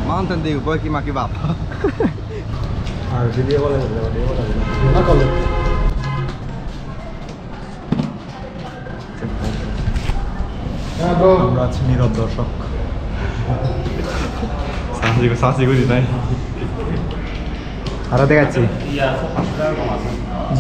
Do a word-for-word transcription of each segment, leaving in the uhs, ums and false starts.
Mountain Dew với Kim Kebab. আর video বলে video বলে না করলে আমরা আছি নীরব দর্শক সাসিগো সাসিগো দিনাই আর দেখাচ্ছি জি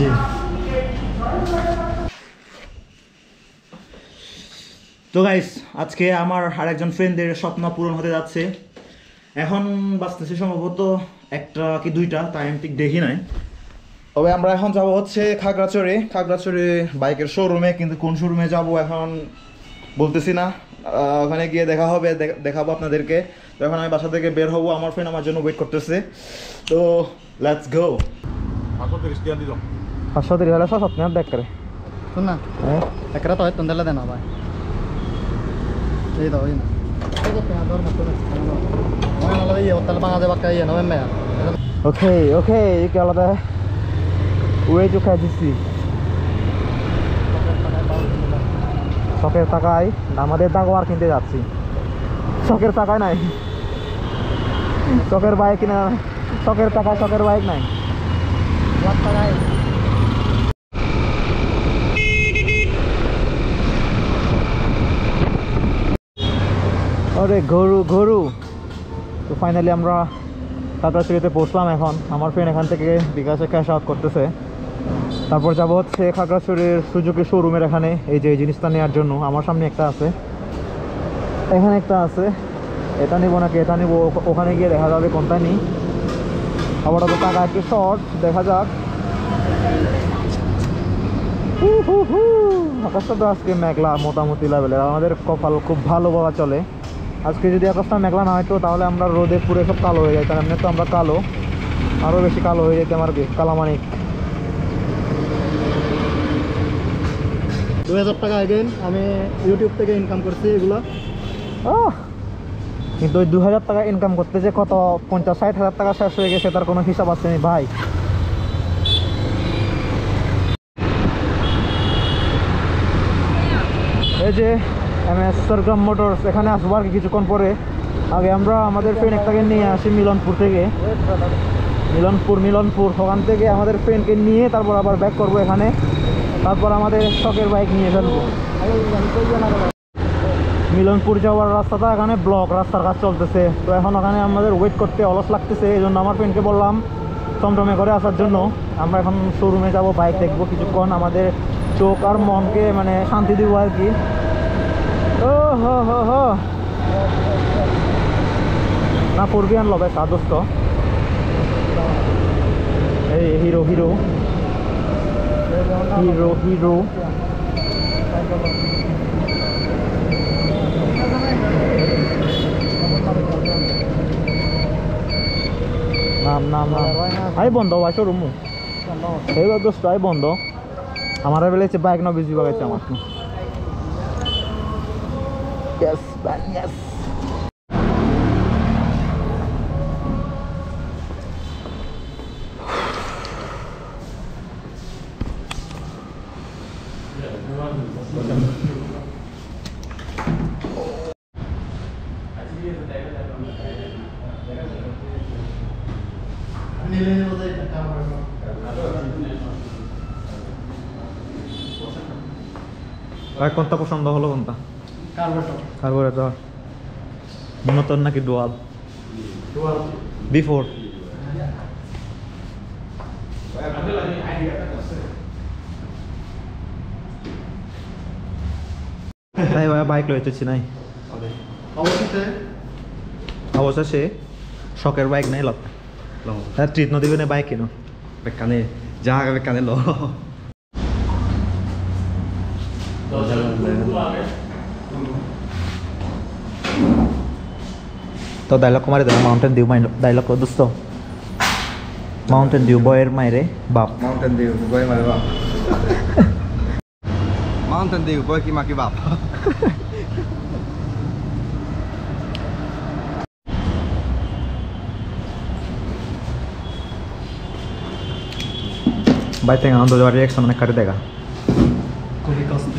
তো গাইস আজকে আমার আরেকজন ফ্রেন্ডের স্বপ্ন পূরণ হতে যাচ্ছে এখন বাজতেছে সম্ভবত একটা কি দুইটা তাই আমি ঠিক দেখি নাই তবে আমরা এখন যাব হচ্ছে খাগড়াছড়ি খাগড়াছড়ি বাইকের শোরুমে কিন্তু কোন শোরুমে যাব এখন বলতেছি না ওখানে গিয়ে দেখা হবে দেখাবো আপনাদেরকে তো এখন আমি বাসা থেকে বের হবো আমার ফ্রেন্ড আমার জন্য ওয়েট করতেছে তো লেটস গো পাঁচশো তিরিশ টাকা দিলাম পাঁচশো তিরিশ হলে সব আপনি দেখ করে শুন না হ্যাঁ একটা তো তুমি দিলে দেনা ভাই এই দাও এই না ওকে ওকে কি আলাদা ওয়ে তো খাইছি শখের টাকায় আমাদের দাগোয়ার কিনতে যাচ্ছি শখের টাকায় নাই শখের বাইক কিনা শখের টাকায় শখের বাইক নাই টাকায় আরে গরু গরু তো ফাইনালি আমরা খাগড়াছড়িতে পৌঁছলাম এখন আমার ফ্রেন্ড এখান থেকে বিকাশে ক্যাশ আউট করতেছে তারপর যাব হচ্ছে খাগড়াছড়ির সুজুকি শোরুমের এখানে এই যে এই জিনিসটা নেওয়ার জন্য আমার সামনে একটা আছে এখানে একটা আছে এটা নিব নাকি এটা নিব ওখানে গিয়ে দেখা যাবে কোনটা নিই আবার তো টাকা একটু শর্ট দেখা যাক আকাশটা তো আজকে মেঘলা মোটামুটি লেভেলের আমাদের কপাল খুব ভালো বলা চলে আজকে যদি আকাশটা মেঘলা না হয়তো তাহলে আমরা রোদে পুরো সব কালো হয়ে যাইতাম এমনি তো আমরা কালো আরও বেশি কালো হয়ে যেতাম আর কি কালামানিক দুই হাজার টাকা আগেন আমি ইউটিউব থেকে ইনকাম করছি এগুলো কিন্তু ওই দু হাজার টাকা ইনকাম করতে যে কত পঞ্চাশ ষাট হাজার টাকা শেষ হয়ে গেছে তার কোনো হিসাব আছে না ভাই এই যে এম এস সরগ্রাম মোটরস এখানে আসবো আর কি কিছুক্ষণ পরে আগে আমরা আমাদের ফ্রেন্ড একটাকে নিয়ে আসি মিলনপুর থেকে মিলনপুর মিলনপুর ওখান থেকে আমাদের ফ্রেন্ডকে নিয়ে তারপর আবার ব্যাক করবো এখানে তারপর আমাদের শখের বাইক নিয়ে ফেলবো মিলনপুর যাওয়ার রাস্তাটা এখানে ব্লক রাস্তার কাজ চলতেছে তো এখন ওখানে আমাদের ওয়েট করতে অলস লাগতেছে এই জন্য আমার ফ্রেন্ডকে বললাম টমটমে করে আসার জন্য আমরা এখন শোরুমে যাব বাইক দেখবো কিছুক্ষণ আমাদের চোখ আর মনকে মানে শান্তি দিব আর কি ও হো হো হো না পড়বি আনলো ভাই সাদস্ত এই হিরো হিরো হিরো হিরো নাম নাম নাম আই বন্ধ ভাই শোরুম এইবার দোস্ত আই বন্ধ আমার বেলেছে বাইক না বেশি বাগাইছে আমার Yes, but yes. ভাই কোনটা পছন্দ হলো কোনটা কার্বোরেটর মনোটন নাকি ডুয়াল ডুয়াল বি ফোর তাই ভাই বাইক লইতেছি নাই অবশেষে শখের বাইক নাই লগ তার ট্রিট নদীবে না বাইক কেন বেকানে যা বেকানে লো তো ডায়লগ মারে দাও মাউন্টেন ডিউ মাই ডায়লগ দোস্ত মাউন্টেন ডিউ বয়ের মাইরে বাপ Mountain Dew với mày bắp Mountain Dew với Kim Kebab भाई तेरे आंदो जवारी एक सामने कर देगा कोई कष्ट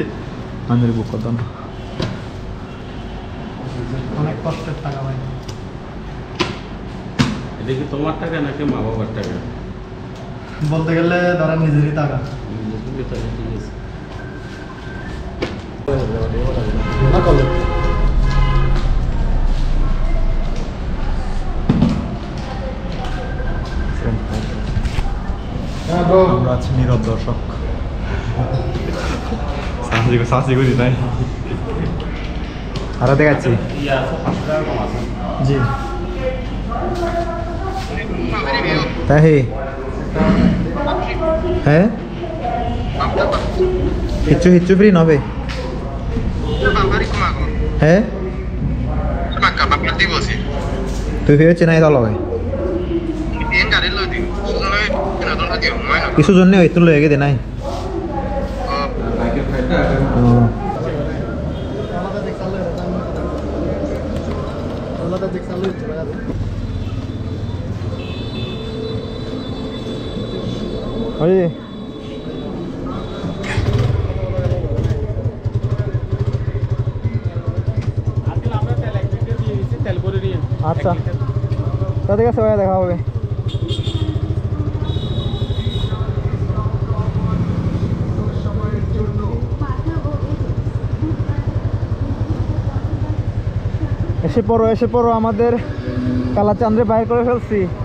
अंदर बुक कर दो অনেক কষ্টের টাকা ভাই এটা কি তোমার টাকা নাকি মা বাবার টাকা? বলতে গেলে ধরেন নিজেরই টাকা। ঠিক আছে। না করলে আমরা আছি নীরব দর্শক। সাহসি করি নাই আরো দেখাচ্ছি ইয়া আছে পাঁচশো টাকা কম আছে। জি তাই হ্যাঁ হিচ্ছু হিচ্ছু ফ্রি নবে হ্যাঁ তুই ভেবেছি নাই দল কিছু জন্য ওই তুলো এগে দে নাই ওই আচ্ছা তাদের কাছে দেখা হবে। এসে পড়ো এসে পড়ো আমাদের কালাচান্দ্রে বাইর করে ফেলছি।